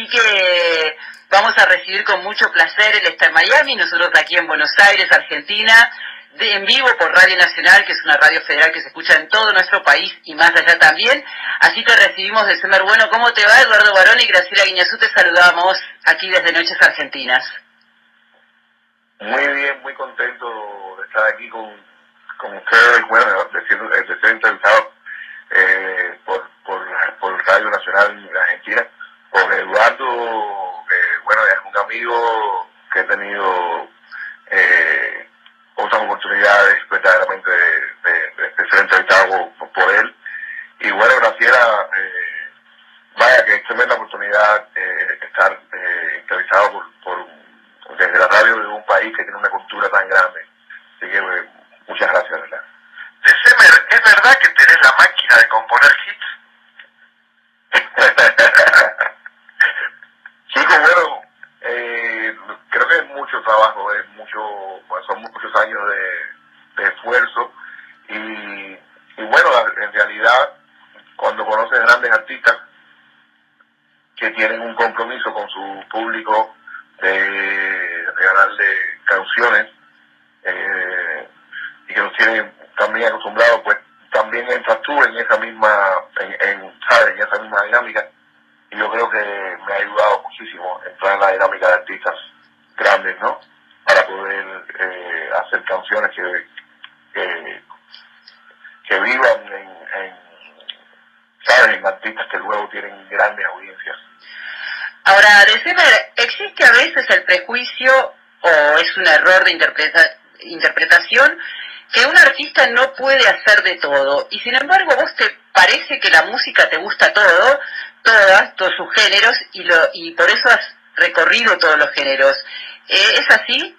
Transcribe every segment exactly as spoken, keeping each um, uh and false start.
que vamos a recibir con mucho placer, él está en Miami, nosotros aquí en Buenos Aires, Argentina, de, en vivo por Radio Nacional, que es una radio federal que se escucha en todo nuestro país y más allá también. Así te recibimos de Semer. Bueno, ¿cómo te va? Eduardo Barón y Graciela Guiñazú te saludamos aquí desde Noches Argentinas. Muy bien, muy contento de estar aquí con, con ustedes, bueno, de ser, de ser entrevistado eh, por, por, por Radio Nacional Argentina, por Eduardo, que bueno, es un amigo que he tenido eh, otras oportunidades verdaderamente de, de, de, de ser entrevistado por, por él. Y bueno, Graciela, eh, vaya que es tremenda oportunidad eh, estar eh, entrevistado por, por, desde la radio de un país que tiene una cultura tan grande. Así que eh, muchas gracias, ¿verdad? De Semer, ¿es verdad que tenés la máquina de componer hits? Chicos, bueno, eh, creo que es mucho trabajo, es mucho, pues son muchos años de, de esfuerzo y, y bueno, en realidad, cuando conoces grandes artistas que tienen un compromiso con su público de regalarle canciones eh, y que los tienen también acostumbrados, pues también entras tú en esa misma, en, en, ¿sabes? En esa misma dinámica. Y yo creo que me ha ayudado muchísimo entrar en la dinámica de artistas grandes, ¿no? Para poder eh, hacer canciones que, que, que vivan en, en, ¿sabes? En artistas que luego tienen grandes audiencias. Ahora, de Semer, ¿existe a veces el prejuicio o es un error de interpreta interpretación que un artista no puede hacer de todo? Y sin embargo, ¿vos te parece que la música te gusta todo, todas, todos sus géneros, y, lo, y por eso has recorrido todos los géneros? ¿Eh, ¿Es así?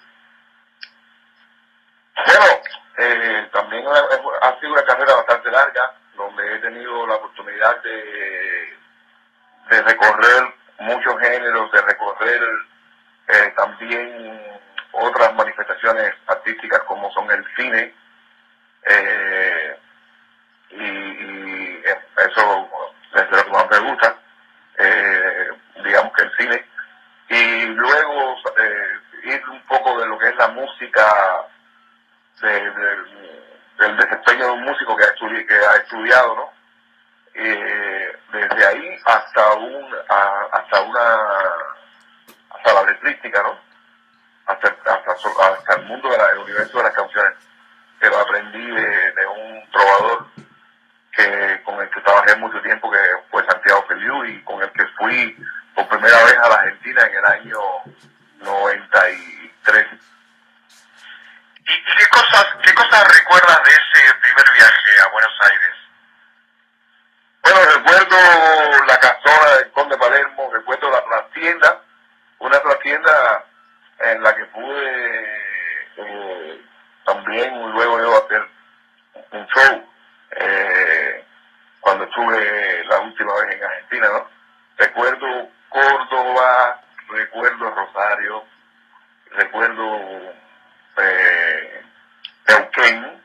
Bueno, eh, también ha, ha sido una carrera bastante larga, donde he tenido la oportunidad de, de recorrer muchos géneros, de recorrer eh, también otras manifestaciones artísticas como son el cine, eh, y, y eso es lo que más me gusta, eh, digamos que el cine, y luego eh, ir un poco de lo que es la música, de, de, del desempeño de un músico que ha, estudi que ha estudiado, ¿no? Eh, desde ahí hasta un a, hasta una hasta la letrística, ¿no? Hasta, hasta, hasta el mundo del universo de las canciones, que lo aprendí de, de un trovador que con el que trabajé mucho tiempo, que fue Santiago Feliu, y con el que fui por primera vez a la Argentina en el año noventa y tres. ¿Y, y qué cosas qué cosas recuerdas de ese primer viaje a Buenos Aires? Bueno, recuerdo la casona del Conde Palermo, recuerdo la trastienda, una trastienda en la que pude eh, también luego yo hacer un show eh, cuando estuve la última vez en Argentina, ¿no? Recuerdo Córdoba, recuerdo Rosario, recuerdo eh, Neuquén,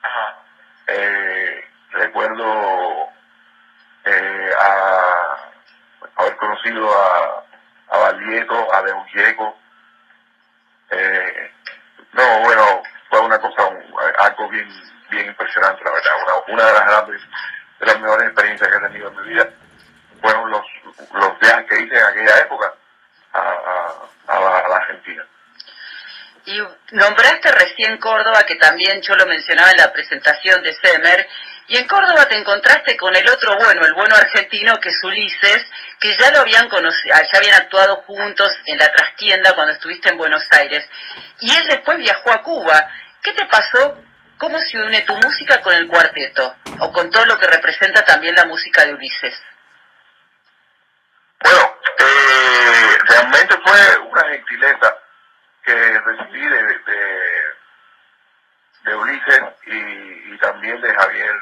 eh, recuerdo eh, a haber conocido a, a Valieto, a Deuyeco. Eh, no, bueno, fue una cosa, un, algo bien, bien impresionante, la verdad. Una, una de las grandes, de las mejores experiencias que he tenido en mi vida fueron los, los viajes que hice en aquella época a, a, a, la, a la Argentina. Y nombraste recién Córdoba, que también yo lo mencionaba en la presentación de Semer, y en Córdoba te encontraste con el otro bueno, el bueno argentino, que es Ulises, que ya lo habían conocido, ya habían actuado juntos en la trastienda cuando estuviste en Buenos Aires, y él después viajó a Cuba. ¿Qué te pasó? ¿Cómo se une tu música con el cuarteto? O con todo lo que representa también la música de Ulises. Bueno, eh, realmente fue una gentileza que recibí de, de, de Ulises y, y también de Javier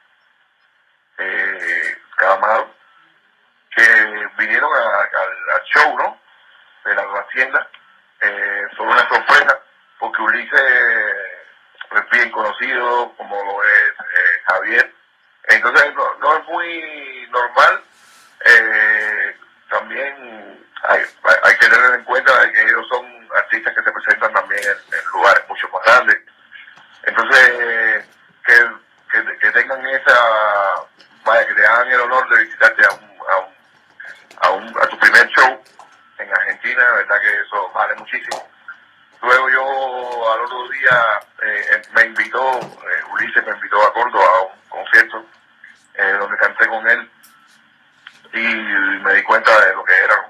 eh, Calamaro, que vinieron a, a, al show, ¿no? De la trastienda. Eh, fue una sorpresa, porque Ulises es bien conocido, como lo es eh, Javier. Entonces no, no es muy normal. Eh, también también hay, hay que tener en cuenta de que ellos son artistas que se presentan también en, en lugares mucho más grandes. Entonces, que, que, que tengan esa, vaya, que te hagan el honor de visitarte a un, a un, a, un, a tu primer show en Argentina, la verdad que eso vale muchísimo. Luego yo al otro día eh, me invitó, eh, Ulises me invitó a Córdoba a un concierto eh, donde canté con él y me di cuenta de lo que era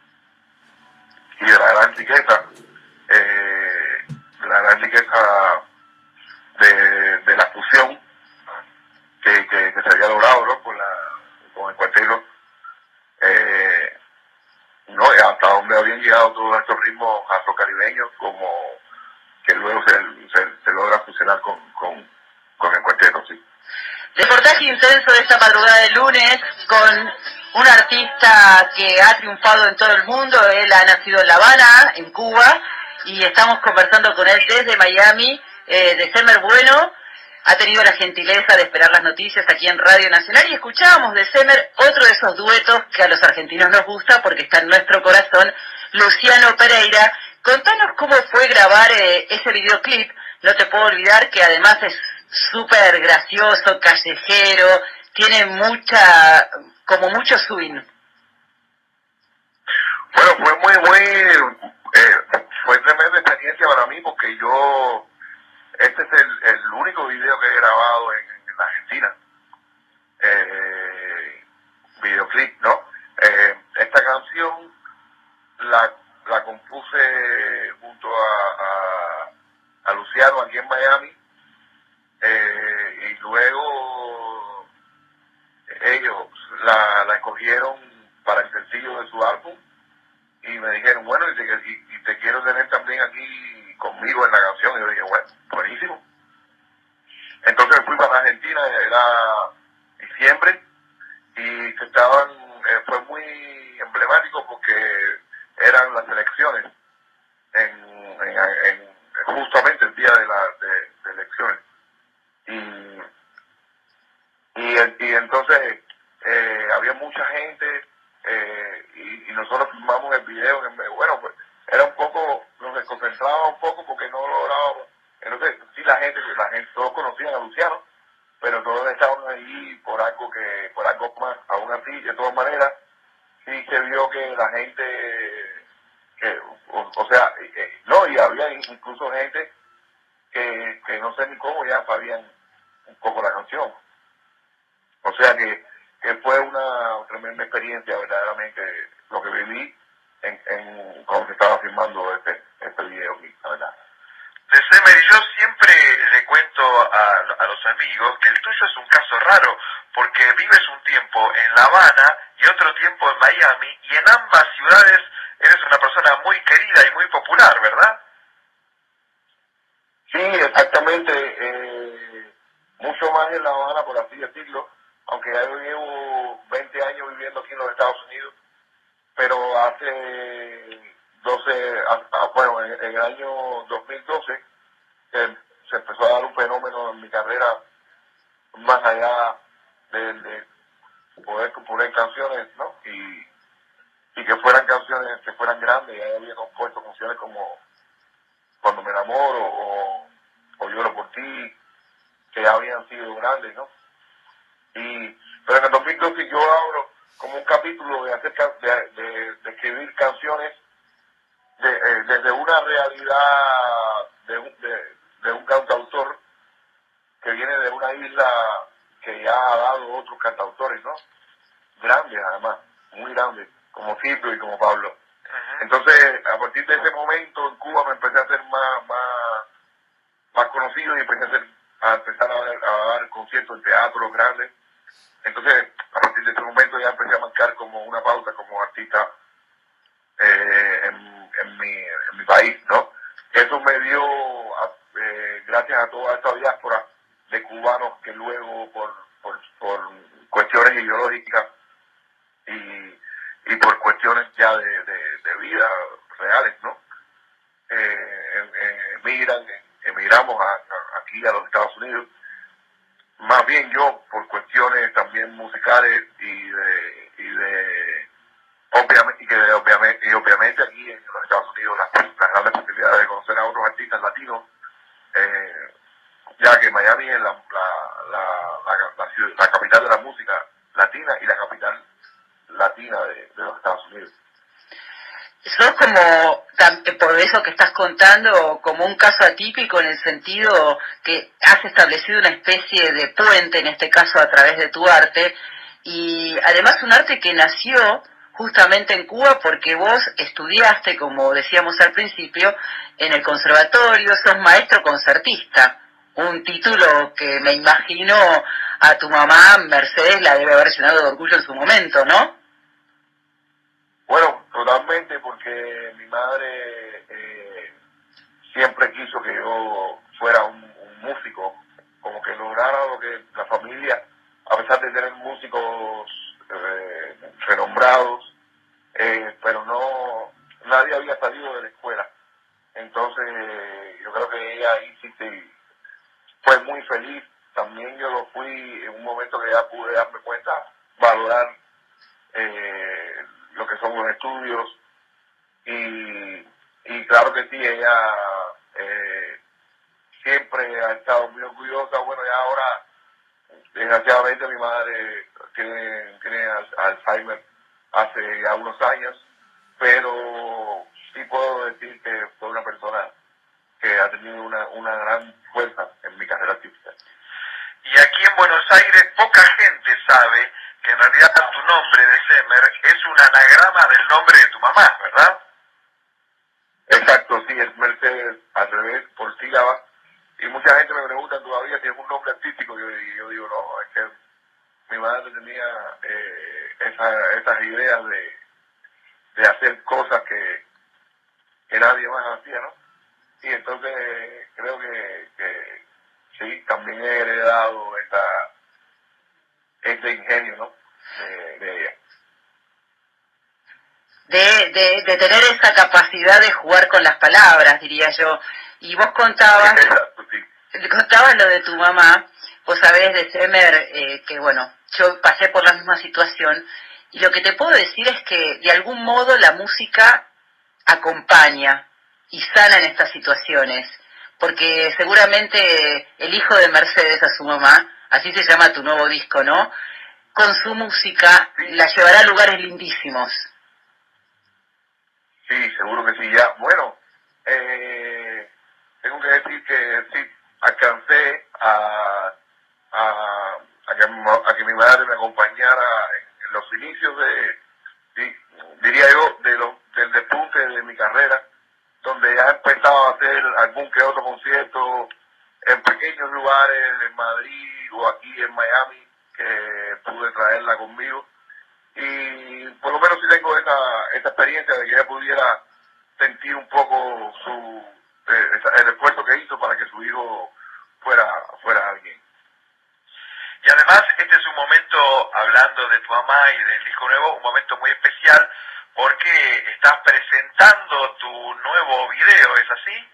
y de la gran riqueza, eh, de la gran riqueza de, de la fusión que, que, que se había logrado, ¿no? con, la, con el cuarteto. Eh, no, y hasta donde habían llegado todos estos ritmos afrocaribeños, como que luego se, se, se logra fusionar con, con, con el cuarteto, sí. Reportaje intenso de esta madrugada de lunes con un artista que ha triunfado en todo el mundo. Él ha nacido en La Habana, en Cuba, y estamos conversando con él desde Miami, eh, de Semer Bueno. Ha tenido la gentileza de esperar las noticias aquí en Radio Nacional y escuchábamos de Semer otro de esos duetos que a los argentinos nos gusta porque está en nuestro corazón, Luciano Pereira. Contanos cómo fue grabar eh, ese videoclip. No te puedo olvidar que además es súper gracioso, callejero, tiene mucha, como mucho swing. Bueno, fue muy, muy, eh, fue tremenda experiencia para mí porque yo, este es el, el único video que he grabado en, en la Argentina, eh, videoclip, ¿no? Eh, esta canción la, la compuse junto a, a, a Luciano aquí en Miami, eh, y luego ellos la, la escogieron para el sencillo de su álbum y me dijeron, bueno, y te, y, y te quiero tener también aquí conmigo en la canción. Y yo dije, bueno, buenísimo. Entonces fui para Argentina, era diciembre, y que estaban, eh, fue muy emblemático porque eran las elecciones, en, en, en justamente el día de las de, de elecciones. Y, y, y entonces eh, había mucha gente, eh, y, y nosotros filmamos el video, en, bueno, pues era un poco, nos desconcentraba un poco porque no lográbamos. Entonces, sí, la gente, la gente, todos conocían a Luciano, pero todos estaban ahí por algo que, por algo más. Aún así, de todas maneras, sí se vio que la gente, que, o, o sea, eh, no, y había incluso gente que, que no sé ni cómo ya sabían un poco la canción. O sea que, que fue una tremenda experiencia, verdaderamente, lo que viví en, en cuando se estaba filmando este, este video, la verdad. De Semer, yo siempre le cuento a, a los amigos que el tuyo es un caso raro, porque vives un tiempo en La Habana y otro tiempo en Miami, y en ambas ciudades eres una persona muy querida y muy popular, ¿verdad? Sí, exactamente. Eh, mucho más en La Habana, por así decirlo, aunque ya yo llevo veinte años viviendo aquí en los Estados Unidos, pero hace doce, bueno, en, en el año dos mil doce eh, se empezó a dar un fenómeno en mi carrera más allá de, de poder componer canciones, ¿no? Y, y que fueran canciones que fueran grandes. Ya había compuesto canciones como Cuando me enamoro o, o Lloro por ti, que ya habían sido grandes, ¿no? Y, pero en el dos mil doce yo abro como un capítulo de, hacer, de, de, de escribir canciones de, eh, desde una realidad de un, de, de un cantautor que viene de una isla que ya ha dado otros cantautores, ¿no? Grandes además, muy grandes, como Cipro y como Pablo. Uh-huh. Entonces, a partir de ese momento en Cuba me empecé a hacer más, más, más conocido y empecé a, hacer, a empezar a dar, a dar conciertos en teatros grandes. Entonces, a partir de ese momento ya empecé a marcar como una pauta como artista eh, en, en, mi, en mi país, ¿no? Eso me dio, eh, gracias a toda esta diáspora de cubanos que luego por, por, por cuestiones ideológicas y, y por cuestiones ya de, de, de vida reales, ¿no? Eh, eh, emigran, emigramos a, a, aquí a los Estados Unidos. Más bien yo, por cuestiones también musicales y de, y de obviamente, sos como, por eso que estás contando, como un caso atípico en el sentido que has establecido una especie de puente, en este caso a través de tu arte, y además un arte que nació justamente en Cuba porque vos estudiaste, como decíamos al principio, en el conservatorio, sos maestro concertista, un título que me imagino a tu mamá Mercedes la debe haber llenado de orgullo en su momento, ¿no? Bueno, totalmente, porque mi madre eh, siempre quiso que yo fuera un, un músico, como que lograra lo que la familia, a pesar de tener músicos eh, renombrados, eh, pero no, nadie había salido de la escuela. Entonces, eh, yo creo que ella ahí sí se, fue muy feliz. También yo lo fui en un momento que ya pude darme cuenta, valorar eh, lo que son los estudios, y, y claro que sí, ella eh, siempre ha estado muy orgullosa. Bueno, ya ahora, desgraciadamente, mi madre tiene, tiene Alzheimer hace ya unos años, pero sí puedo decir que fue una persona que ha tenido una, una gran fuerza en mi carrera artística. Y aquí en Buenos Aires poca gente sabe que en realidad tu nombre de Semer es un anagrama del nombre de tu mamá, ¿verdad? Exacto, sí, es Mercedes al revés, por sílaba. Y mucha gente me pregunta todavía si es un nombre artístico, y yo, y yo digo, no, es que mi madre tenía eh, esa, esas ideas de, de hacer cosas que, que nadie más hacía, ¿no? Y entonces eh, creo que, que sí, también he heredado esa, ese ingenio, ¿no? De, de ella. De, de, de tener esa capacidad de jugar con las palabras, diría yo. Y vos contabas, Exacto, sí. contabas lo de tu mamá, vos sabés de Semer, eh, que bueno, yo pasé por la misma situación, y lo que te puedo decir es que de algún modo la música acompaña y sana en estas situaciones, porque seguramente el hijo de Mercedes a su mamá, así se llama tu nuevo disco, ¿no? Con su música la llevará a lugares lindísimos. Sí, seguro que sí. Ya, bueno, eh, tengo que decir que sí, alcancé a, a, a, que, a que mi madre me acompañara en, en los inicios de, sí, diría yo, de lo, del despunte de mi carrera, donde ya empezaba a hacer algún que otro concierto en pequeños lugares, en Madrid o aquí en Miami, que pude traerla conmigo. Y por lo menos sí tengo esa, esa experiencia de que ella pudiera sentir un poco su eh, esa, el esfuerzo que hizo para que su hijo fuera, fuera alguien. Y además este es un momento, hablando de tu mamá y del disco nuevo, un momento muy especial porque estás presentando tu nuevo video, ¿es así?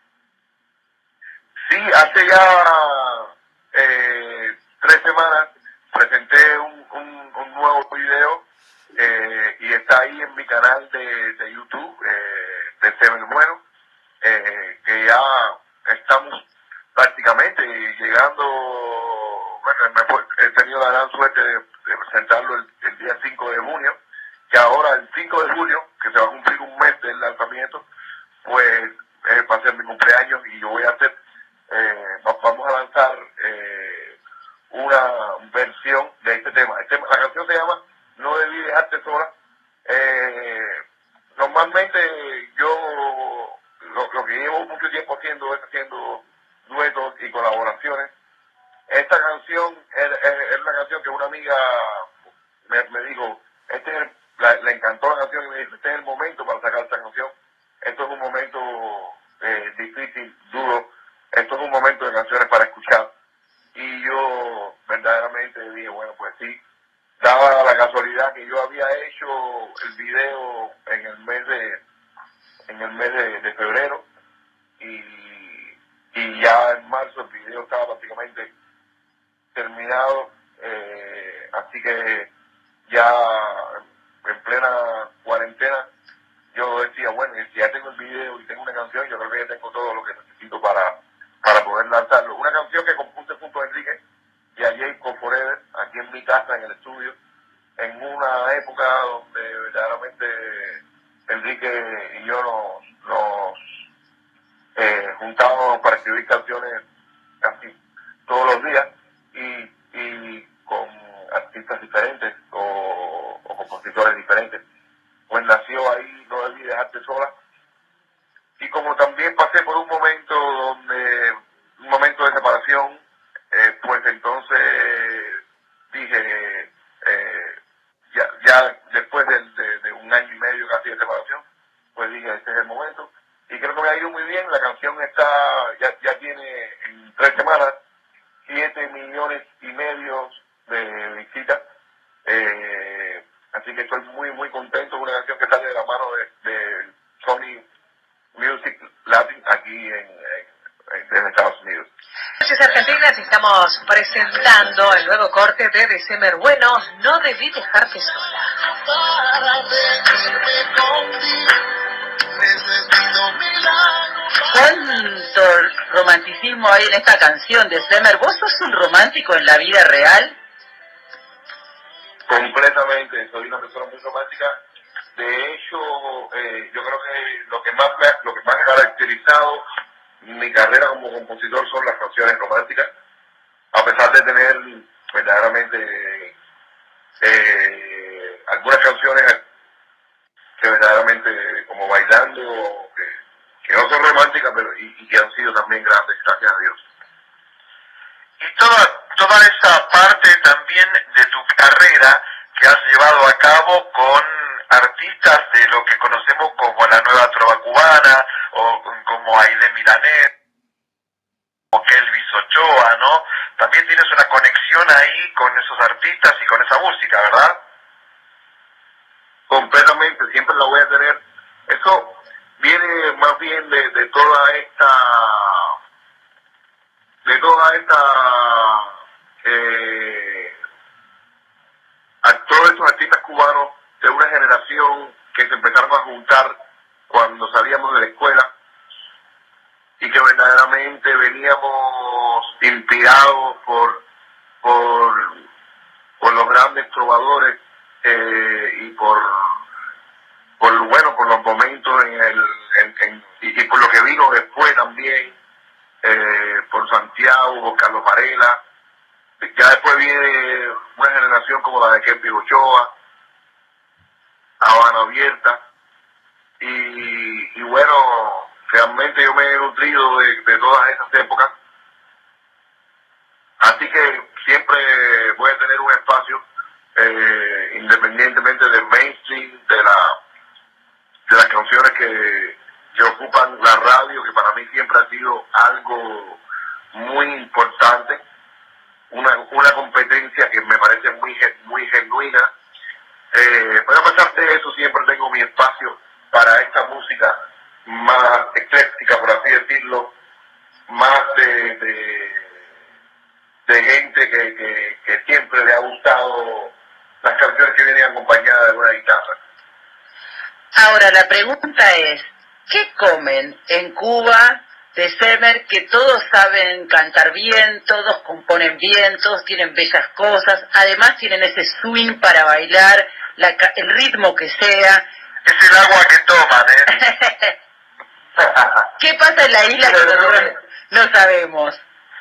Sí, hace ya eh, tres semanas presenté un, un, un nuevo video eh, y está ahí en mi canal de, de YouTube, eh, de Semer Bueno, eh, que ya estamos prácticamente llegando. Bueno, me fue, he tenido la gran suerte de, de presentarlo el, el día cinco de junio, que ahora el cinco de julio, que se va a cumplir un mes del lanzamiento, pues eh, va a ser mi cumpleaños y yo voy a hacer, eh, vamos a lanzar eh, una versión de este tema. Este, la canción se llama No debí dejarte sola. Eh, normalmente yo lo, lo que llevo mucho tiempo haciendo es haciendo duetos y colaboraciones. Esta canción es, es, es una canción que una amiga me, me dijo, este es el, la, le encantó la canción y me dijo, este es el momento para sacar esta canción. Esto es un momento eh, difícil, duro. Esto es un momento de canciones para escuchar. Y yo verdaderamente dije, bueno, pues sí, daba la casualidad que yo había hecho el video en el mes de en el mes de, de febrero y, y ya en marzo el video estaba prácticamente terminado, eh, así que ya en plena cuarentena yo decía, bueno, si ya tengo el video y tengo una canción, yo creo que ya tengo todo lo que necesito para, para poder lanzarlo. Una canción que compuse junto a Enrique y a Jacob Forever, aquí en mi casa, en el estudio, en una época donde verdaderamente Enrique y yo nos, nos eh, juntábamos para escribir canciones casi todos los días y, y con artistas diferentes o, o compositores diferentes. Pues nació ahí No Debí Dejarte Sola. Y como también pasé por un momento donde, un momento de separación, eh, pues entonces dije, eh, ya, ya después de, de, de un año y medio casi de separación, pues dije, este es el momento. Y creo que me ha ido muy bien, la canción está, ya, ya tiene en tres semanas siete millones y medio de visitas, eh, así que estoy muy muy contento. Es una canción que sale de la mano de, de Sony Music Latin aquí en, en, en Estados Unidos. Noches Argentinas, estamos presentando el nuevo corte de December Bueno, No Debí Dejarte Sola. ¿Cuánto romanticismo hay en esta canción de December? ¿Vos sos un romántico en la vida real? Completamente, soy una persona muy romántica. De hecho, eh, yo creo que lo que más me, lo que más ha caracterizado mi carrera como compositor son las canciones románticas, a pesar de tener verdaderamente eh, algunas canciones que verdaderamente como bailando, que, que no son románticas, pero y, y que han sido también grandes, gracias a Dios. Y toda, toda esa parte también de tu carrera que has llevado a cabo con artistas de lo que conocemos como la nueva trova cubana, o como Aide Milanet, o Kelvis Ochoa, ¿no? También tienes una conexión ahí con esos artistas y con esa música, ¿verdad? Completamente, siempre la voy a tener. Eso viene más bien de, de toda esta, de toda esta, eh, a todos estos artistas cubanos de una generación que se empezaron a juntar cuando salíamos de la escuela y que verdaderamente veníamos inspirados por, por, por los grandes trovadores eh, y por, por bueno por los momentos en el en, en, y, y por lo que vino después también, eh, por Santiago, por Carlos Varela. Ya después viene una generación como la de Kelvis Ochoa, Habana Abierta, y, y bueno, realmente yo me he nutrido de, de todas esas épocas, así que siempre voy a tener un espacio, eh, independientemente del mainstream, de la de las canciones que, que ocupan la radio, que para mí siempre ha sido algo muy importante, una, una competencia que me parece muy, muy genuina. Eh, pero a pesar de eso, siempre tengo mi espacio para esta música más ecléctica, por así decirlo, más de, de, de gente que, que, que siempre le ha gustado las canciones que vienen acompañadas de una guitarra. Ahora, la pregunta es, ¿qué comen en Cuba de December que todos saben cantar bien, todos componen bien, todos tienen bellas cosas, además tienen ese swing para bailar, la, el ritmo que sea? Es el agua que toman, ¿eh? ¿Qué pasa en la isla que nosotros no sabemos?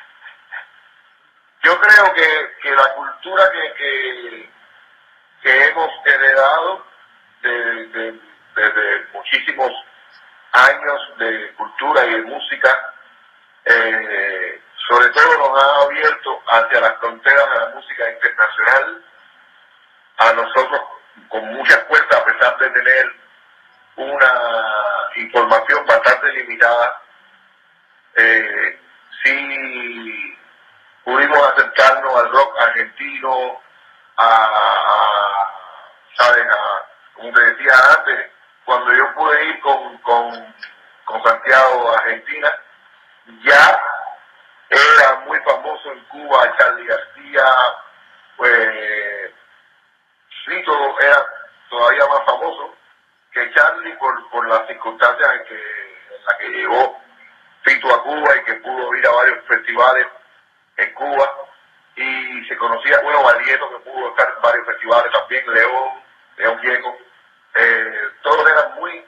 Yo creo que, que la cultura que, que, que hemos heredado de, de, de, de muchísimos años de cultura y de música, eh, sobre todo nos ha abierto hacia las fronteras de la música internacional, a nosotros con mucha fuerza, a pesar de tener una información bastante limitada. Eh, sí pudimos acercarnos al rock argentino, a, a ¿sabes? A, como te decía antes, cuando yo pude ir con, con, con Santiago a Argentina, ya era muy famoso en Cuba Charly García, pues Fito era todavía más famoso que Charly por, por las circunstancias en, que, en las que llegó Fito a Cuba y que pudo ir a varios festivales en Cuba, y se conocía, bueno, Valieto, que pudo estar en varios festivales también, León, León Diego, eh, todos eran muy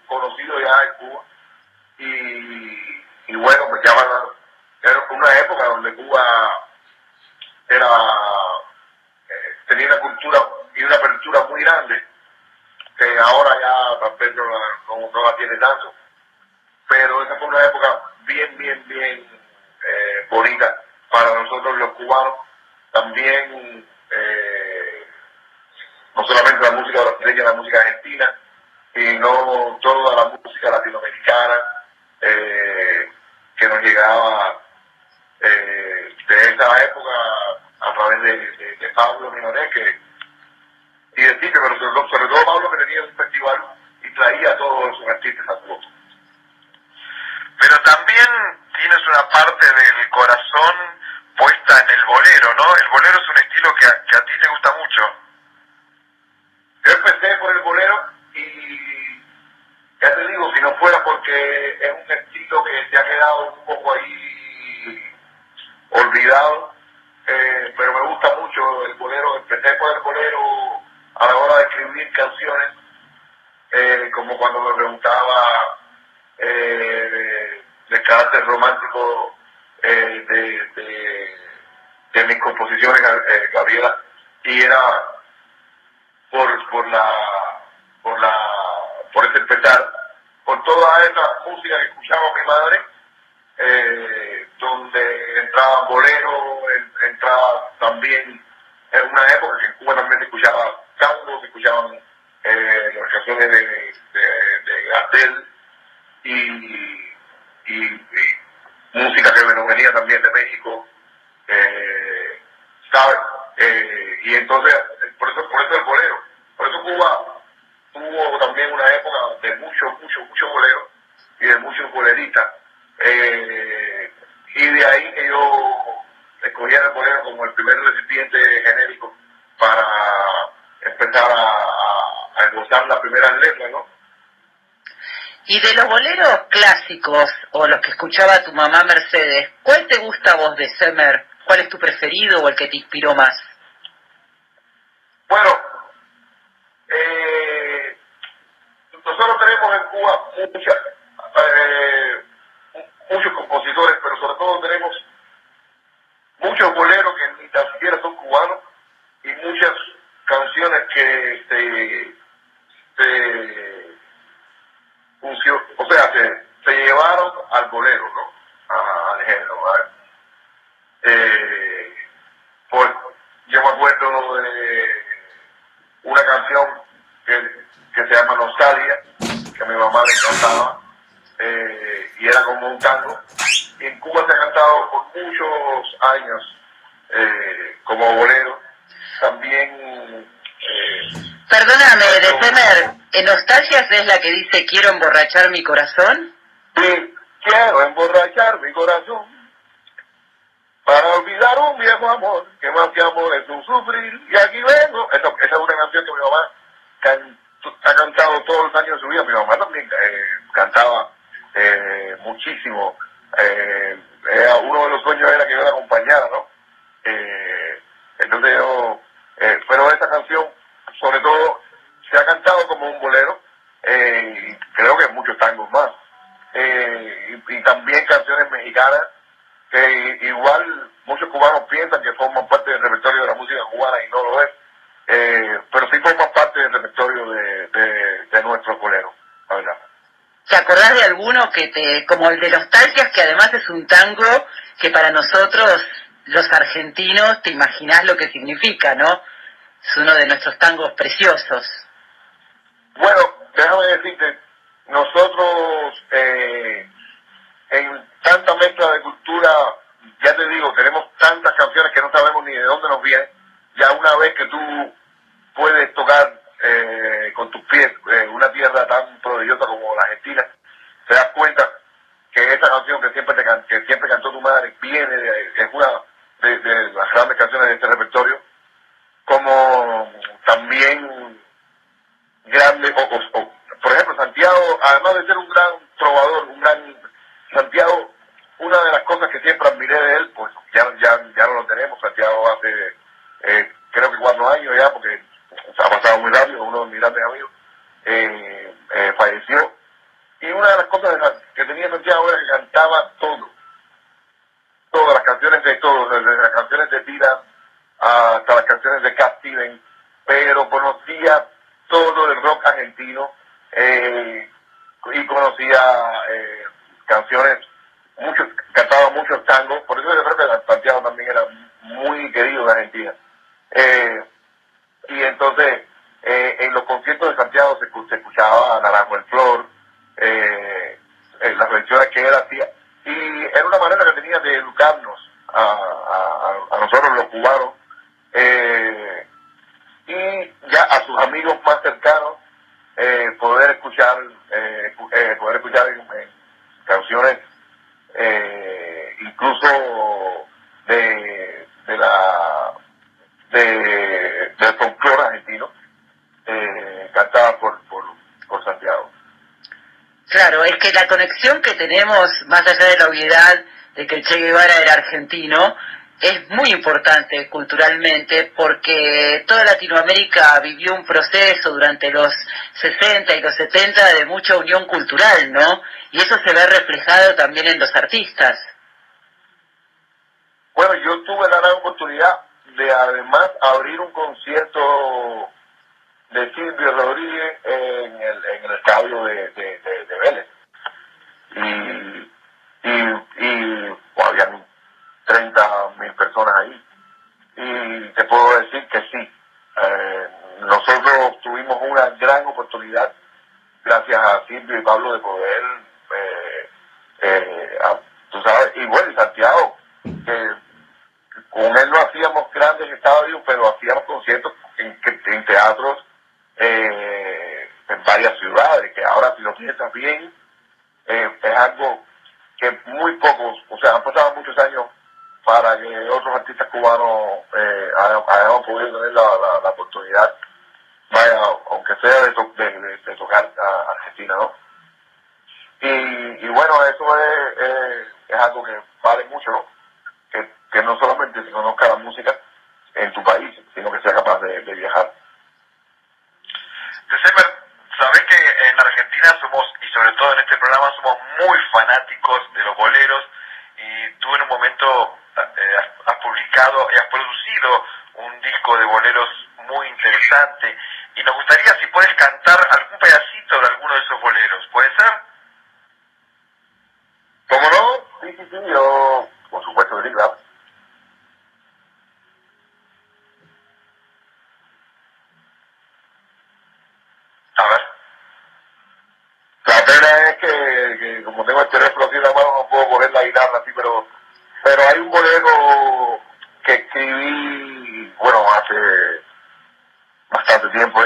no, no la tiene tanto, pero esa fue una época bien, bien, bien eh, bonita para nosotros los cubanos. También eh, no solamente la música brasileña, la música argentina, sino toda la música latinoamericana eh, que nos llegaba eh, de esa época a través de, de, de Pablo Milanés que, y de Tite, pero sobre todo, sobre todo Pablo, que tenía un festival y traía a todos sus artistas a todos. Pero también tienes una parte del corazón puesta en el bolero, ¿no? El bolero es un estilo que a, que a ti te gusta mucho. Yo empecé por el bolero y ya te digo, si no fuera porque es un estilo que se ha quedado un poco ahí olvidado, eh, pero me gusta mucho el bolero. Empecé por el bolero a la hora de escribir canciones, eh, como cuando me preguntaba eh, de, de carácter romántico eh, de, de, de mis composiciones, eh, Gabriela, y era por, por la por la por ese empezar, por toda esa música que escuchaba mi madre, eh, donde entraba bolero, en, entraba también en una época que en Cuba también se escuchaba tango, se escuchaban eh, las canciones de, de, de Gardel y, y, y música que nos venía también de México, eh, ¿sabes? Eh, y entonces, por eso, por eso el bolero, por eso Cuba tuvo también una época de mucho, mucho, mucho bolero y de muchos boleristas, eh, y de ahí que yo escogía el bolero como el primer recipiente genérico para empezar a, a, a esbozar las primeras letras, ¿no? Y de los boleros clásicos, o los que escuchaba tu mamá Mercedes, ¿cuál te gusta a vos de Semer? ¿Cuál es tu preferido o el que te inspiró más? Bueno, eh, nosotros tenemos en Cuba muchas, eh, muchos compositores, pero sobre todo tenemos muchos boleros que ni tan siquiera son cubanos y muchas canciones que se, se funcionó, o sea, se, se llevaron al bolero, ¿no? A, al género. Eh, pues yo me acuerdo de una canción que, que se llama Nostalgia, que a mi mamá le encantaba, eh, y era como un tango. Y en Cuba se ha cantado por muchos años eh, como bolero. También... Eh, Perdóname, de Semer, ¿en Nostalgias es la que dice quiero emborrachar mi corazón? Sí, quiero emborrachar mi corazón para olvidar un viejo amor, que más que amor es un sufrir, y aquí vengo. Esa, esa es una canción que mi mamá can, ha cantado todos los años de su vida. Mi mamá también eh, cantaba eh, muchísimo. Eh, era, uno de los sueños era que yo la acompañara, ¿no? Eh, entonces yo, eh, pero esa canción, sobre todo, se ha cantado como un bolero, eh, y creo que muchos tangos más. Eh, y, y también canciones mexicanas, que igual muchos cubanos piensan que forman parte del repertorio de la música cubana y no lo es, eh, pero sí forman parte del repertorio de, de, de nuestro bolero, la verdad. ¿Te acordás de alguno que te, como el de Nostalgias, que además es un tango que para nosotros, los argentinos, te imaginás lo que significa, ¿no? Es uno de nuestros tangos preciosos. Bueno, déjame decirte, nosotros eh, en tanta mezcla de cultura, ya te digo, tenemos tantas canciones que no sabemos ni de dónde nos vienen. Ya una vez que tú puedes tocar eh, con tus pies eh, una tierra tan prodigiosa como la Argentina, te das cuenta que esa canción que siempre te can que siempre cantó tu madre viene de, es una de, de las grandes canciones de este repertorio, como también grande, o, o, o, por ejemplo, Santiago, además de ser un gran trovador, un gran Santiago, una de las cosas que siempre admiré de él, pues ya, ya, ya no lo tenemos. Santiago hace, eh, creo que cuatro años ya, porque ha pasado muy rápido, uno de mis grandes amigos, eh, eh, falleció. Y una de las cosas de, que tenía Santiago era que cantaba todo, todas las canciones de todos, desde las canciones de Tira hasta las canciones de Cat Stevens, pero conocía todo el rock argentino, eh, y conocía eh, canciones, muchos, cantaba muchos tangos, por eso yo creo que Santiago también era muy querido en Argentina. Eh, y entonces, eh, en los conciertos de Santiago se, se escuchaba Naranjo en Flor, eh, eh, las versiones que él hacía, y era una manera que tenía de educarnos a, a, a nosotros los cubanos, eh, y ya a sus amigos más cercanos, eh, poder escuchar, eh, eh, poder escuchar en, en canciones, eh, incluso de, de la de, del folclore argentino, eh, cantada por, por, por Santiago. Claro, es que la conexión que tenemos, más allá de la obviedad de que el Che Guevara era argentino, es muy importante culturalmente, porque toda Latinoamérica vivió un proceso durante los sesenta y los setenta de mucha unión cultural, ¿no? Y eso se ve reflejado también en los artistas. Bueno, yo tuve la gran oportunidad de además abrir un concierto de Silvio Rodríguez en el, en el estadio de, de, de, de Vélez. Y, y, y bueno, habían treinta mil personas ahí. Y te puedo decir que sí. Eh, nosotros tuvimos una gran oportunidad, gracias a Silvio y Pablo, de poder, eh, eh, a, tú sabes, y bueno, Santiago, que con él no hacíamos grandes estadios, pero hacíamos conciertos en, en teatros eh, en varias ciudades, que ahora si lo piensas bien, eh, es algo que muy pocos, o sea, han pasado muchos años para que otros artistas cubanos eh, hayan, hayan podido tener la, la, la oportunidad, vaya, aunque sea de, to, de, de, de tocar a Argentina, ¿no? Y, y bueno, eso es, es, es algo que vale mucho, ¿no? Que, que no solamente se conozca la música en tu país, sino que sea capaz de, de viajar. December, sabés que en Argentina somos, y sobre todo en este programa, somos muy fanáticos de los boleros, y tú en un momento eh, has, has publicado y has producido un disco de boleros muy interesante, y nos gustaría si puedes cantar algún pedacito de alguno de esos boleros, ¿puede ser? ¿Cómo no? Sí, sí, sí, yo, por supuesto que sí, claro. A ver. La pena es que, que como tengo el teléfono así en la mano, no puedo coger la guitarra así, pero, pero hay un bolero que escribí, bueno, hace bastante tiempo,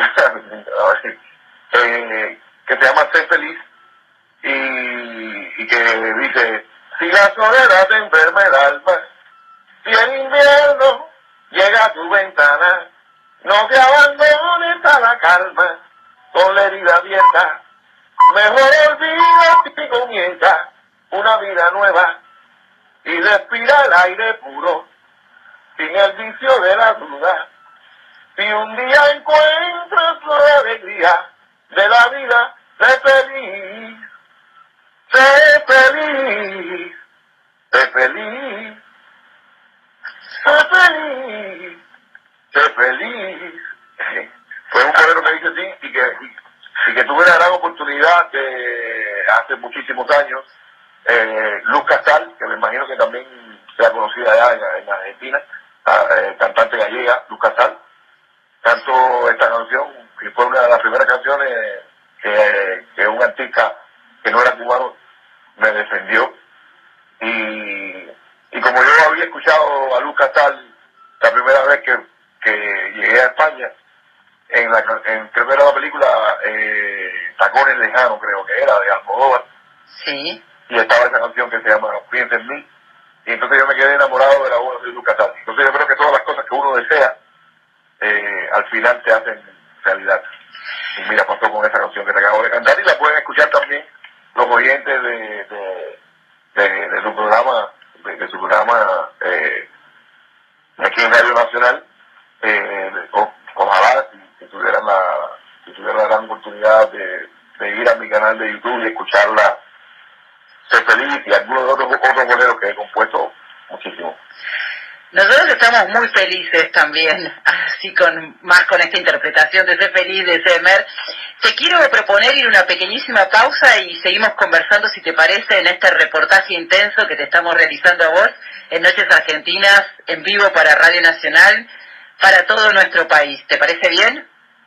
eh, que se llama Ser Feliz, y, y que dice: si la soledad te enferma el alma, si el invierno llega a tu ventana, no te abandones a la calma, con la herida abierta, mejor olvida y comienza una vida nueva, y respira el aire puro, sin el vicio de la duda. Si un día encuentras la alegría de la vida, sé feliz, sé feliz, sé feliz, sé feliz, sé feliz. Fue un bolero que dice así, y que, y, y que tuve la gran oportunidad de, hace muchísimos años, eh, Luz Casal, que me imagino que también sea conocida allá en, en Argentina, eh, cantante gallega, Luz Casal, cantó esta canción, y fue una de las primeras canciones que, que un artista que no era cubano me defendió. Y, y como yo había escuchado a Luz Casal la primera vez que, que llegué a España, en la en, creo que era la película eh, Tacones Lejanos, creo que era, de Almodóvar. Sí. Y estaba esa canción que se llama Piensa en mí, y entonces yo me quedé enamorado de la voz de Luz Casal. Entonces yo creo que todas las cosas que uno desea, eh, al final se hacen realidad. Y mira, pasó con esa canción que te acabo de cantar, y la pueden escuchar también los oyentes de, de, de, de su programa, de, de su programa eh, aquí en Radio Nacional. Eh, o, ojalá si, si tuvieran la si tuvieran la gran oportunidad de, de ir a mi canal de YouTube y escucharla, Ser Feliz, y algunos de otros otros boleros que he compuesto muchísimo. Nosotros estamos muy felices también, así con más con esta interpretación de Sé Feliz de Semer. Te quiero proponer ir una pequeñísima pausa y seguimos conversando, si te parece, en este reportaje intenso que te estamos realizando a vos en Noches Argentinas, en vivo para Radio Nacional, para todo nuestro país. ¿Te parece bien?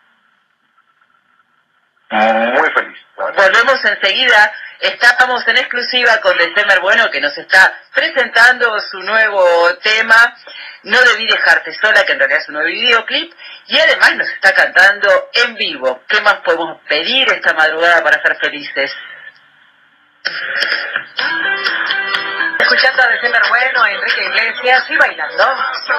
Muy feliz. Volvemos enseguida. Estamos en exclusiva con December Bueno, que nos está presentando su nuevo tema, No Debí Dejarte Sola, que en realidad es un nuevo videoclip, y además nos está cantando en vivo. ¿Qué más podemos pedir esta madrugada para ser felices? Escuchando a December Bueno, a Enrique Iglesias y bailando.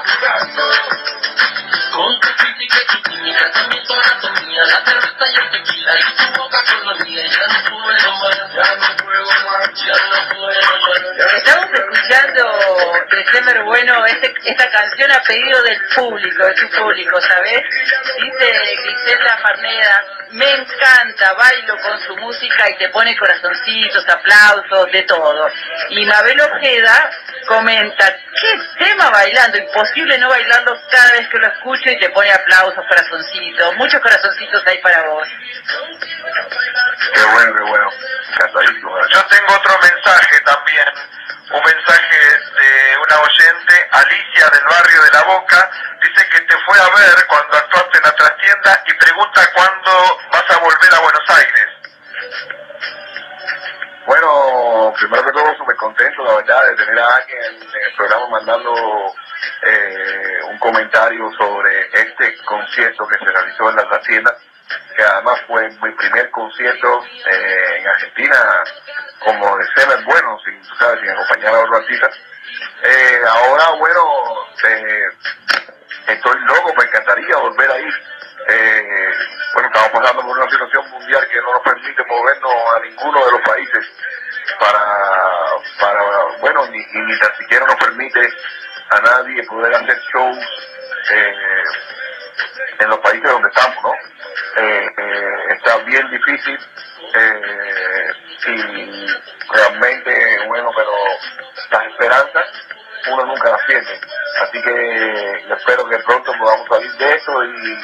Con tu física y tu química, también tu anatomía, la cerveza y el tequila, y tu boca con la mía, ya no puedo más, ya no puedo más, ya no puedo más. Estamos escuchando December Bueno, este, esta canción a pedido del público, de tu público, ¿sabes? Dice Griselda Farneda, me encanta, bailo con su música y te pone corazoncitos, aplausos, de todo. Y Mabel Ojeda comenta, ¿qué tema bailando? Imposible no bailarlo cada vez que lo escucho y te pone aplausos, corazoncitos, muchos corazoncitos hay para vos. Qué bueno, qué bueno, encantadísimo. Yo tengo otro mensaje también, un mensaje de una oyente, Alicia del barrio de La Boca, dice que te fue a ver cuando actuaste en la trastienda y pregunta cuándo vas a volver a Buenos Aires. Bueno, primero que todo súper contento, la verdad, de tener a alguien en el programa mandando eh, un comentario sobre este concierto que se realizó en la trastienda, que además fue mi primer concierto eh, en Argentina como de Semer Bueno, sin, tú sabes, sin acompañar a otro artista. Eh, ahora, bueno, eh, estoy loco, me encantaría volver a ir. Eh, bueno, estamos pasando por una situación mundial que no nos permite movernos a ninguno de los países para, para bueno, ni, y ni tan siquiera nos permite a nadie poder hacer shows eh, en los países donde estamos, ¿no? Eh, eh, está bien difícil eh, y realmente, bueno, pero las esperanzas uno nunca las pierde, así que yo espero que pronto podamos salir de esto y,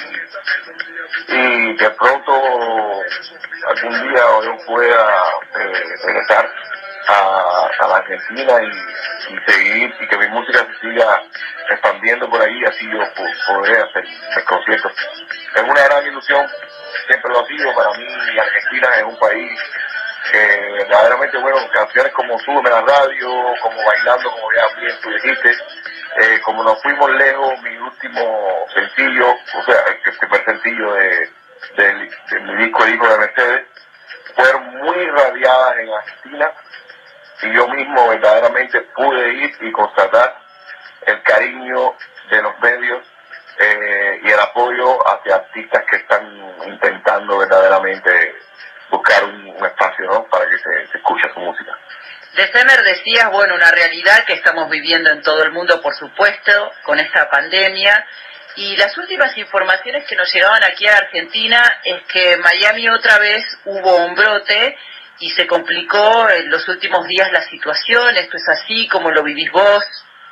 y que pronto algún día yo pueda eh, regresar a, a la Argentina y, y seguir y que mi música se siga expandiendo por ahí, así yo podré hacer el concierto. Es una gran ilusión, siempre lo ha sido para mí. Argentina es un país que verdaderamente, bueno, canciones como Súbeme a la Radio, como Bailando, como ya bien tú dijiste, eh, como Nos Fuimos Lejos, mi último sencillo, o sea, el primer sencillo de, de, de mi disco El Hijo de Mercedes, fueron muy radiadas en Argentina y yo mismo verdaderamente pude ir y constatar el cariño de los medios eh, y el apoyo hacia artistas que están intentando verdaderamente buscar un, un espacio, ¿no?, para que se, se escuche su música. December, decías, bueno, una realidad que estamos viviendo en todo el mundo, por supuesto, con esta pandemia, y las últimas informaciones que nos llegaban aquí a Argentina es que en Miami otra vez hubo un brote y se complicó en los últimos días la situación. ¿Esto es así? ¿Cómo lo vivís vos?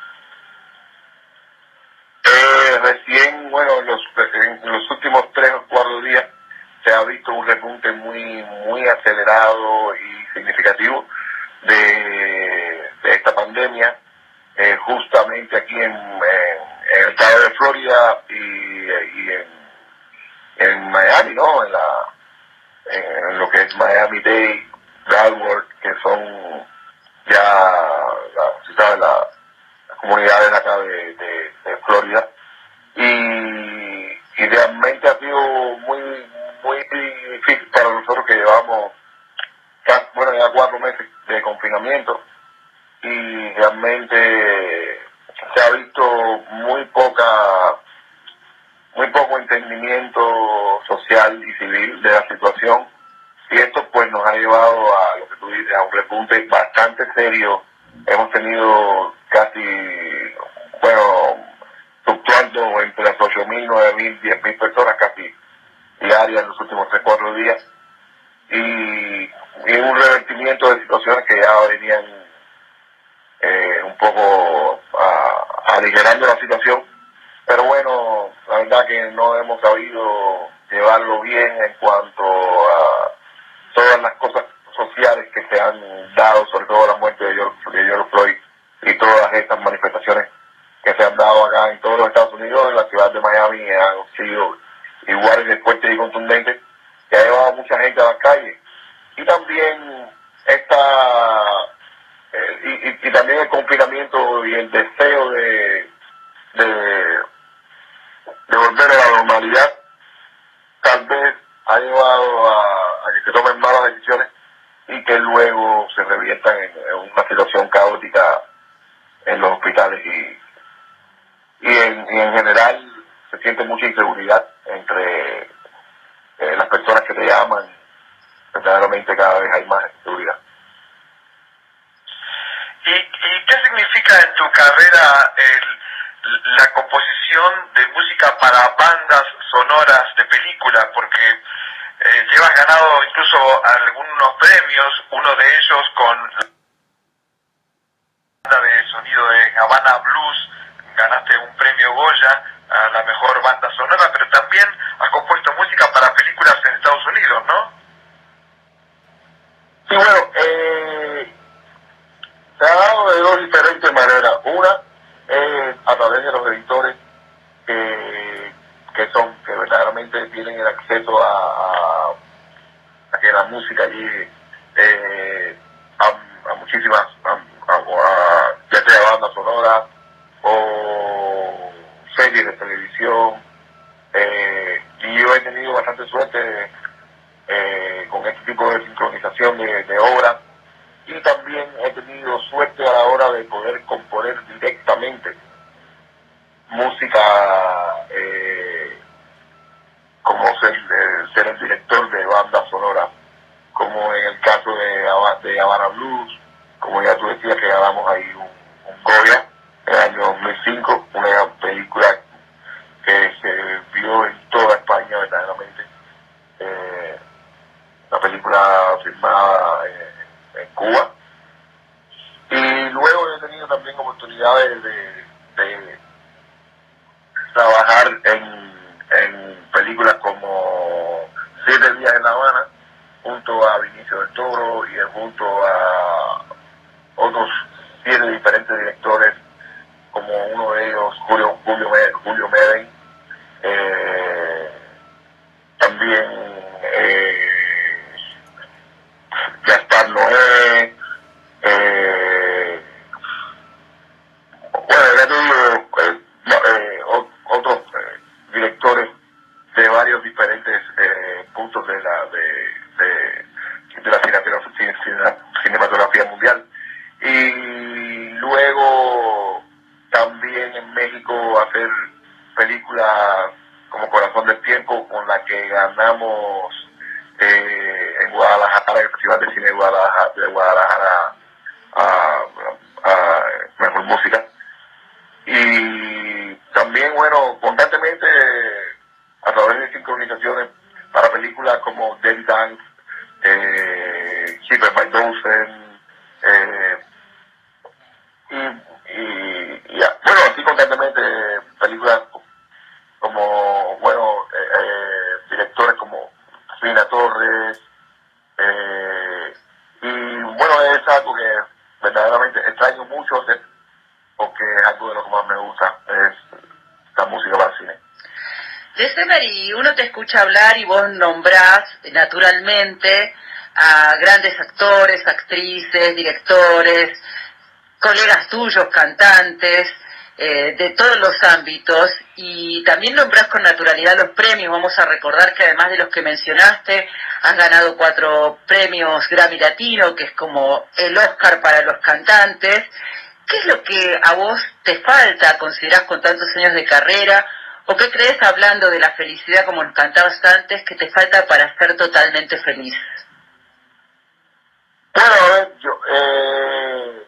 Eh, recién, bueno, en los, en los últimos tres o cuatro días se ha visto un repunte muy muy acelerado y significativo de, de esta pandemia, eh, justamente aquí en, en, en el estado de Florida y, y en, en Miami, ¿no? En, la, en lo que es Miami-Dade, Broward, que son ya, la, si sabes, la, las comunidades acá de, de, de Florida. Y, y realmente ha sido muy muy difícil para nosotros, que llevamos bueno ya cuatro meses de confinamiento, y realmente se ha visto muy poca muy poco entendimiento social y civil de la situación, y esto pues nos ha llevado a lo que tú dices, a un repunte bastante serio. Hemos tenido casi, bueno, fluctuando entre las ocho mil, nueve mil, diez mil personas casi diarias en los últimos tres cuatro días, y, y un revertimiento de situaciones que ya venían eh, un poco a, aligerando la situación, pero bueno, la verdad que no hemos sabido llevarlo bien en cuanto a todas las cosas sociales que se han dado, sobre todo la muerte de George, de George Floyd y todas estas manifestaciones que se han dado acá en todos los Estados Unidos, en la ciudad de Miami, han sido iguales de fuertes y contundentes, que ha llevado a mucha gente a las calles. Y también esta eh, y, y, y también el confinamiento y el deseo de, de, de volver a la normalidad tal vez ha llevado a, a que se tomen malas decisiones y que luego se reviertan en, en una situación caótica en los hospitales y, y, en, y en general se siente mucha inseguridad entre eh, las personas que te llaman. Verdaderamente cada vez hay más inseguridad. ¿Y, ¿Y qué significa en tu carrera el, la composición de música para bandas sonoras de películas? Porque eh, llevas ganado incluso algunos premios, uno de ellos con la banda de sonido de Havana Blues, ganaste un premio Goya a la mejor banda sonora, pero también has compuesto música para películas en Estados Unidos, ¿no? Sí, bueno, eh, se ha dado de dos diferentes maneras. Una es a través de los editores que, que son, que verdaderamente tienen el acceso a, a, a que la música llegue eh, a, a muchísimas, a, a, a, ya sea bandas sonoras o series de televisión. Eh, y yo he tenido bastante suerte Eh, con este tipo de sincronización de, de obras, y también he tenido suerte a la hora de poder componer directamente música eh, como ser, eh, ser el director de bandas sonoras, como en el caso de, de Havana Blues, como ya tú decías que ganamos ahí un, un Goya en el año dos mil cinco, una película que se vio en toda España verdaderamente. Eh, la película filmada en, en Cuba, y luego he tenido también oportunidades de, de trabajar en, en películas como Siete días en La Habana junto a Vinicio del Toro y junto a otros siete diferentes directores, como uno de ellos Julio Julio, Julio Medem, eh, también eh, Gaspar Noé, eh, bueno, ya te digo, eh, eh, otros eh, directores de varios diferentes eh, puntos de la de, de, de la cinematografía, cinematografía mundial. Y luego también en México hacer películas como Corazón del Tiempo, con la que ganamos Eh, en Guadalajara, el Festival de Cine de Guadalajara, de Guadalajara a, a, a mejor música. Y también, bueno, constantemente a través de sincronizaciones para películas como Dirty Dance, eh, Cheaper by Dozen, eh, y, y, y bueno, así constantemente películas como, bueno, eh, eh, directores como Fina Torres, eh, y bueno, es algo que verdaderamente extraño mucho hacer, porque es algo de lo que más me gusta, es la música para el cine. December, y uno te escucha hablar y vos nombrás naturalmente a grandes actores, actrices, directores, colegas tuyos, cantantes, Eh, de todos los ámbitos, y también nombrás con naturalidad los premios. Vamos a recordar que además de los que mencionaste, has ganado cuatro premios Grammy Latino, que es como el Oscar para los cantantes. ¿Qué es lo que a vos te falta, considerás, con tantos años de carrera, o qué crees, hablando de la felicidad como nos cantabas antes, que te falta para ser totalmente feliz? Bueno, a ver, yo, eh...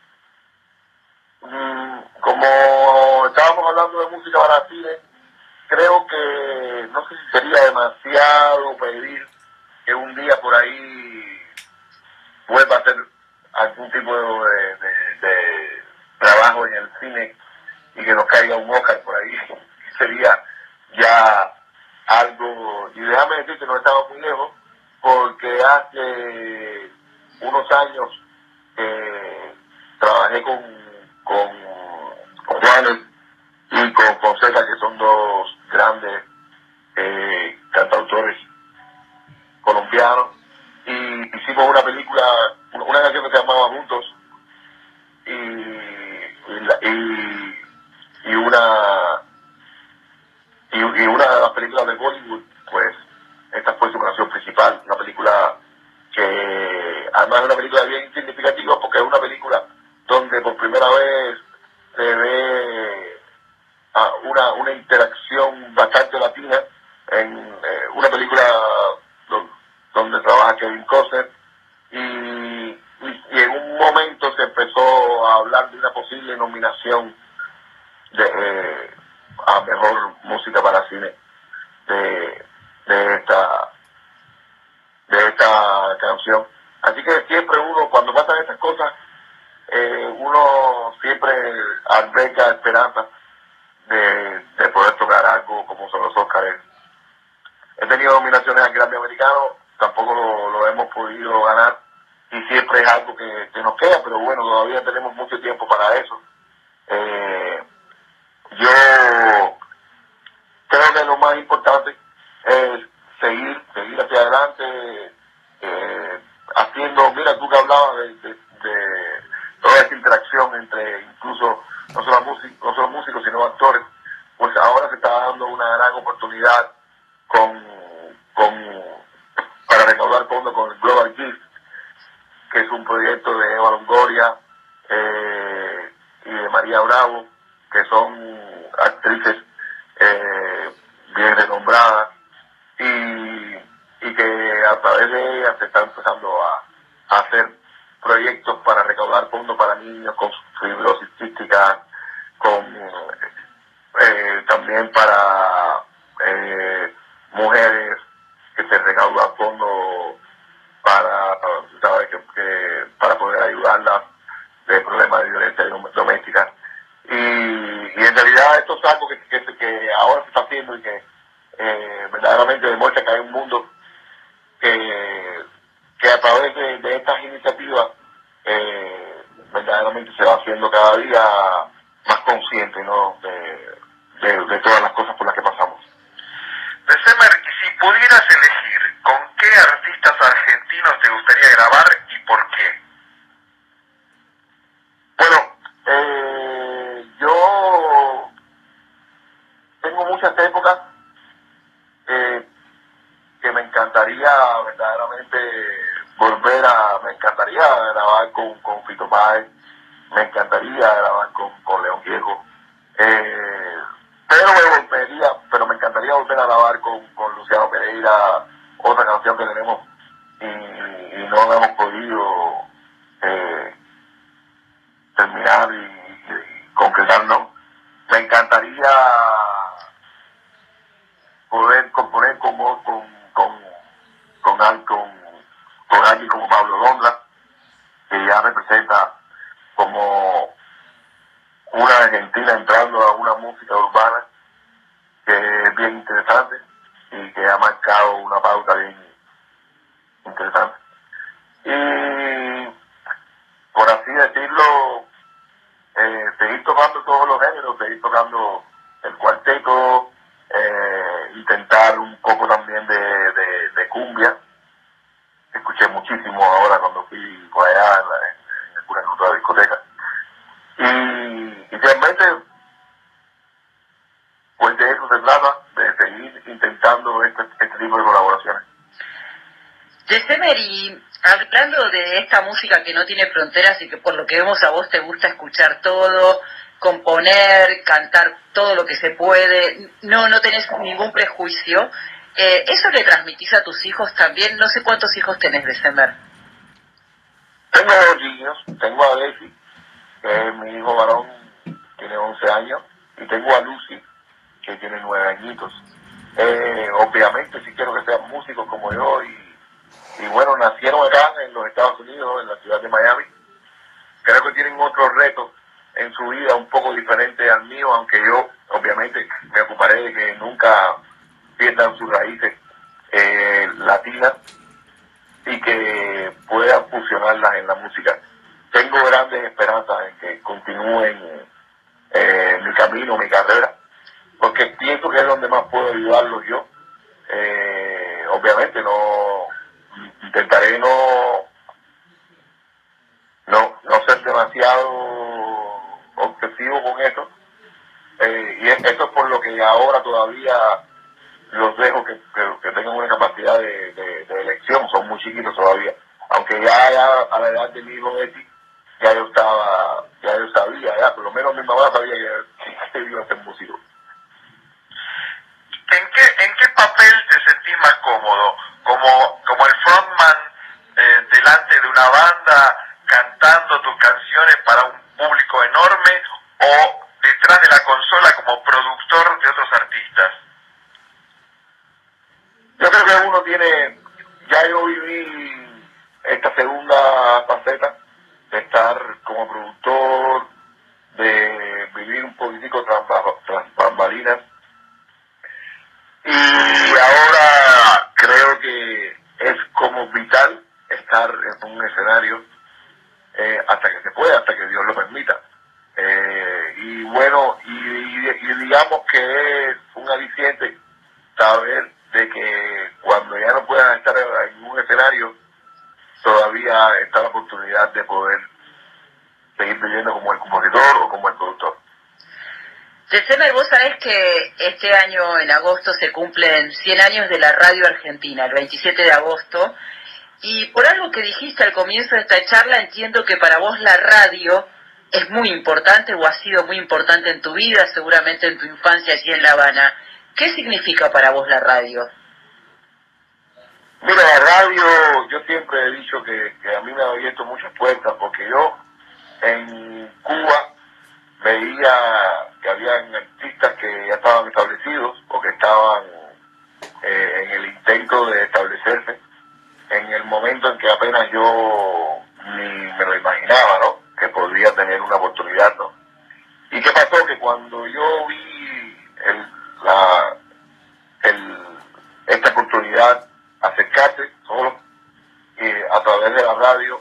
como estábamos hablando de música para cine, creo que no sé si sería demasiado pedir que un día por ahí vuelva a hacer algún tipo de, de, de trabajo en el cine y que nos caiga un Oscar por ahí, sería ya algo, y déjame decir que no estaba muy lejos, porque hace unos años eh, trabajé con, con, con Juanes y con Fonseca, que son dos grandes eh, cantautores colombianos, y hicimos una película, una canción que se llamaba Juntos, y, y, la, y, y una y, y una de las películas de Bollywood, pues esta fue su canción principal, una película que además es una película bien significativa porque es una película donde por primera vez se ve a una, una interacción bastante latina en eh, una película donde, donde trabaja Kevin Costner, y, y, y en un momento se empezó a hablar de una posible nominación de, eh, a mejor música para cine de, de esta de esta canción. Así que siempre uno, cuando pasan estas cosas, eh, uno siempre alberga esperanza de, de poder tocar algo como son los Óscares. He tenido nominaciones al Grammy americano, tampoco lo, lo hemos podido ganar, y siempre es algo que, que nos queda, pero bueno, todavía tenemos mucho tiempo para eso. Eh, yo creo que lo más importante es seguir, seguir hacia adelante, eh, haciendo, mira tú que hablabas de, de, de toda esta interacción entre incluso no solo músicos, no solo músicos sino actores, pues ahora se está dando una gran oportunidad con, con para recaudar fondos con el Global Gift, que es un proyecto de Eva Longoria eh, y de María Bravo, que son actrices eh, bien renombradas, y, y que a través de ellas se está empezando a, a hacer proyectos para recaudar fondos para niños con fibrosis cística, con eh, también para eh, mujeres, que se recaudan fondos para, ¿sabes? Que, que, para poder ayudarlas de problemas de violencia doméstica. Y, y en realidad esto es algo que, que, que ahora se está haciendo y que eh, verdaderamente demuestra que hay un mundo que, que a través de, de estas iniciativas eh, verdaderamente se va haciendo cada día más consciente, ¿no? de, de, de todas las cosas por las que pasamos. December, si pudieras elegir, ¿con qué artistas argentinos te gustaría grabar y por qué? Bueno, eh, yo tengo muchas épocas eh, que me encantaría verdaderamente volver a, me encantaría grabar con, con Fito Páez, me encantaría grabar con, con León Gieco, eh, pero me volvería, pero me encantaría volver a grabar con, con Luciano Pereira, otra canción que tenemos y, y no hemos podido eh, terminar y, y, y concretar, ¿no? Me encantaría poder componer con con con con, con, con alguien como Pablo Londra, que ya representa como una Argentina entrando a una música urbana que es bien interesante y que ha marcado una pauta bien interesante. Y por así decirlo, eh, seguir tocando todos los géneros, seguir tocando el cuarteto, eh, intentar un poco también de, de, de cumbia. Escuché muchísimo ahora cuando fui por allá en, la, en, en alguna otra discoteca. Y, y realmente, pues de eso se trata, de seguir intentando este, este tipo de colaboraciones. December, y hablando de esta música que no tiene fronteras y que por lo que vemos a vos te gusta escuchar todo, componer, cantar todo lo que se puede, no no tenés ningún prejuicio, eh, ¿eso le transmitís a tus hijos también? No sé cuántos hijos tenés, December. Tengo dos niños, tengo a Desi, que es mi hijo varón, tiene once años, y tengo a Lucy, que tiene nueve añitos. Eh, obviamente sí quiero que sean músicos como yo, y, y bueno, nacieron acá en los Estados Unidos, en la ciudad de Miami. Creo que tienen otros retos en su vida un poco diferente al mío, aunque yo obviamente me ocuparé de que nunca pierdan sus raíces eh, latinas y que puedan fusionarlas en la música. Tengo grandes esperanzas en que continúen eh, mi camino, mi carrera, porque pienso que es donde más puedo ayudarlos yo. Eh, obviamente no intentaré no no no ser demasiado obsesivo con eso, eh, y eso es por lo que ahora todavía los dejo que, que, que tengan una capacidad de, de, de elección. Son muy chiquitos todavía, aunque ya, ya a la edad de mi hijo Betty ya yo estaba, ya yo sabía, ya por lo menos mi mamá sabía que, que iba a ser músico. ¿En qué, ¿En qué papel te sentís más cómodo? ¿Como, como el frontman eh, delante de una banda cantando tus canciones para un público enorme, o detrás de la consola como productor de otros artistas? Yo creo que uno tiene, ya yo viví esta segunda faceta de estar como productor, de vivir un político tras, tras bambalinas, y ahora creo que es como vital estar en un escenario eh, hasta que se pueda, hasta que Dios lo permita. Eh, y bueno, y, y, y digamos que es un aliciente saber de que cuando ya no puedan estar en un escenario, todavía está la oportunidad de poder seguir viviendo como el compositor o como el productor. Deceme, vos sabés que este año en agosto se cumplen cien años de la radio argentina, el veintisiete de agosto, y por algo que dijiste al comienzo de esta charla, entiendo que para vos la radio es muy importante o ha sido muy importante en tu vida, seguramente en tu infancia allí en La Habana. ¿Qué significa para vos la radio? Mira, la radio, yo siempre he dicho que, que a mí me ha abierto muchas puertas, porque yo en Cuba veía que habían artistas que ya estaban establecidos o que estaban eh, en el intento de establecerse en el momento en que apenas yo ni me lo imaginaba, ¿no? Que podría tener una oportunidad, ¿no? ¿Y qué pasó? Que cuando yo vi el, la, el, esta oportunidad acercarse solo eh, a través de la radio,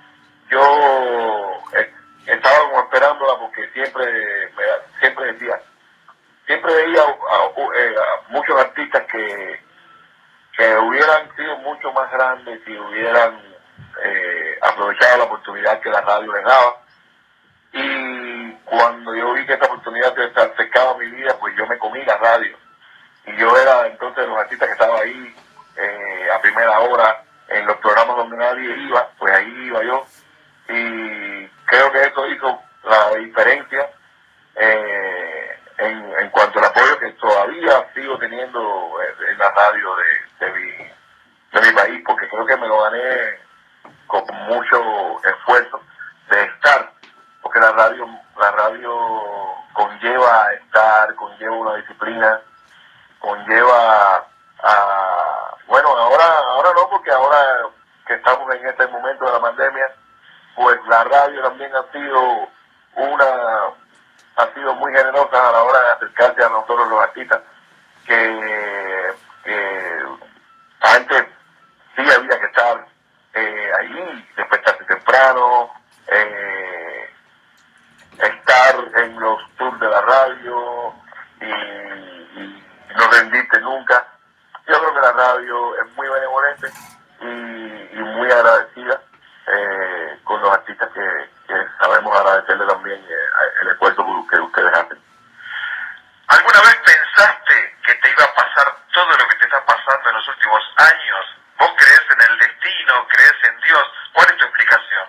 yo eh, estaba como esperándola, porque siempre me, siempre decía, siempre veía a, a, a muchos artistas que, que hubieran sido mucho más grandes si hubieran eh, aprovechado la oportunidad que la radio les daba. Y cuando yo vi que esta oportunidad se acercaba a mi vida, pues yo me comí la radio. Y yo era entonces de los artistas que estaba ahí eh, a primera hora en los programas donde nadie iba, pues ahí iba yo. Y creo que eso hizo la diferencia eh, en, en cuanto al apoyo que todavía sigo teniendo en la radio de, de, mi, de mi país, porque creo que me lo gané con mucho esfuerzo de estar, porque la radio, la radio conlleva estar, conlleva una disciplina, conlleva a, bueno, ahora, ahora no, porque ahora que estamos en este momento de la pandemia, pues la radio también ha sido una, ha sido muy generosa a la hora de acercarse a nosotros los artistas, que, que antes sí había que estar eh, allí, despertarse temprano, eh, estar en los tours de la radio y, y no rendirte nunca. Yo creo que la radio es muy benevolente y, y muy agradecida eh, con los artistas que, que sabemos agradecerle también eh, el esfuerzo que ustedes hacen. ¿Alguna vez pensaste que te iba a pasar todo lo que te está pasando en los últimos años? ¿Vos crees en el destino? ¿Crees en Dios? ¿Cuál es tu explicación?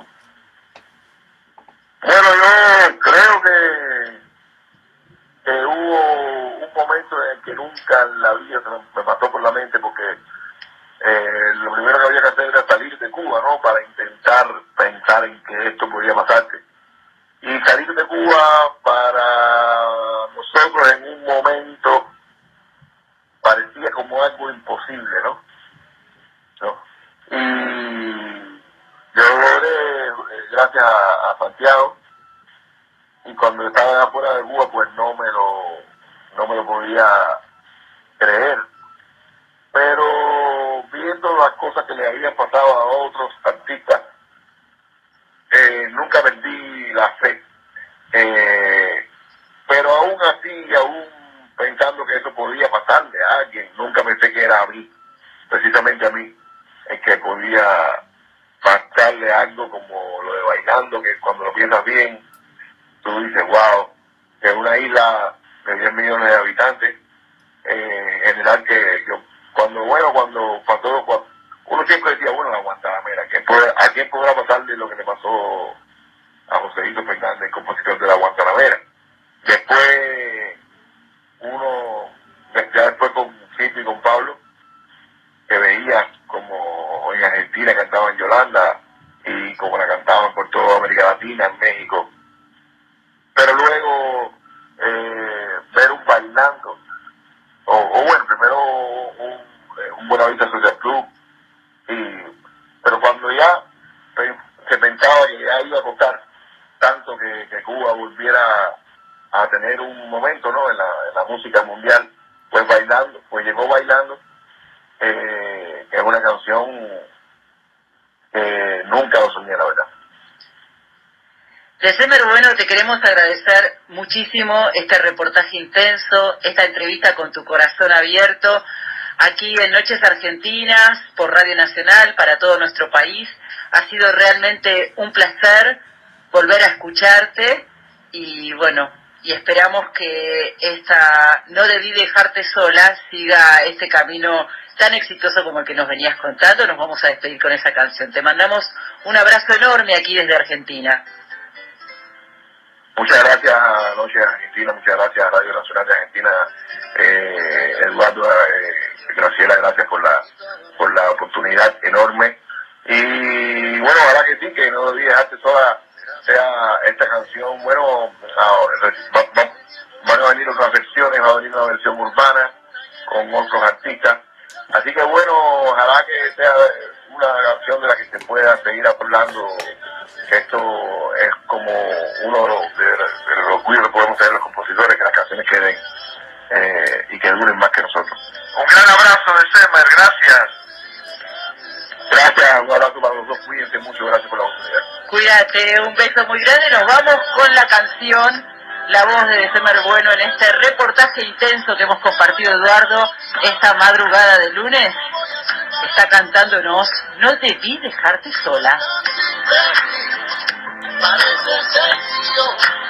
Bueno, yo creo que, que hubo un momento en el que nunca en la vida se me, me pasó por la mente, porque eh, lo primero que había que hacer era salir de Cuba, ¿no? Para intentar pensar en que esto podía pasarse. Y salir de Cuba para nosotros en un momento parecía como algo imposible, ¿no? ¿No? Y yo logré, eh, gracias a, a Santiago, y cuando estaba afuera de Cuba pues no me lo no me lo podía creer, pero viendo las cosas que le habían pasado a otros artistas, eh, nunca perdí la fe, eh, pero aún así, aún pensando que eso podía pasarle a alguien, nunca pensé que era a mí, precisamente a mí, el que podía pasarle algo como lo de Bailando, que cuando lo piensas bien, tú dices, wow, que es una isla de diez millones de habitantes, eh, en general que yo, cuando, bueno, cuando pasó, cuando, uno siempre decía, bueno, la Guantanamera, ¿quién puede, ¿a quién podrá pasarle lo que le pasó a Joséito Fernández, compositor de la Guantanamera? Después, uno, ya después con Fito y con Pablo, que veía como en Argentina cantaban Yolanda y como la cantaban por toda América Latina, en México. Pero luego eh, ver un Bailando, o, o bueno, primero un, un Buenavista Social Club, y, pero cuando ya se pensaba que ya iba a costar tanto que, que Cuba volviera a tener un momento, ¿no?, en la, en la música mundial, pues Bailando, pues llegó Bailando, eh, que es una canción que nunca lo soñé, la verdad. December Bueno, te queremos agradecer muchísimo este reportaje intenso, esta entrevista con tu corazón abierto, aquí en Noches Argentinas, por Radio Nacional, para todo nuestro país. Ha sido realmente un placer volver a escucharte y bueno, y esperamos que esta No Debí Dejarte Sola siga este camino tan exitoso como el que nos venías contando. Nos vamos a despedir con esa canción. Te mandamos un abrazo enorme aquí desde Argentina. Muchas gracias a Noches Argentina, muchas gracias a Radio Nacional de Argentina, eh, Eduardo, eh, Graciela, gracias por la por la oportunidad enorme. Y bueno, ojalá que sí, que No Debí Dejarte Sola sea esta canción. Bueno, va, va, van a venir otras versiones, va a venir una versión urbana con otros artistas. Así que bueno, ojalá que sea una canción de la que se pueda seguir hablando, que esto es como uno de los, de, de los orgullos que podemos tener los compositores, que las canciones queden eh, y que duren más que nosotros. Un gran abrazo de Semer, gracias. Gracias, un abrazo para los dos, cuídense mucho, gracias por la oportunidad. Cuídate, un beso muy grande. Nos vamos con la canción, la voz de December Bueno en este reportaje intenso que hemos compartido, Eduardo, esta madrugada de lunes. Está cantándonos No Debí Dejarte Sola. Parece sencillo.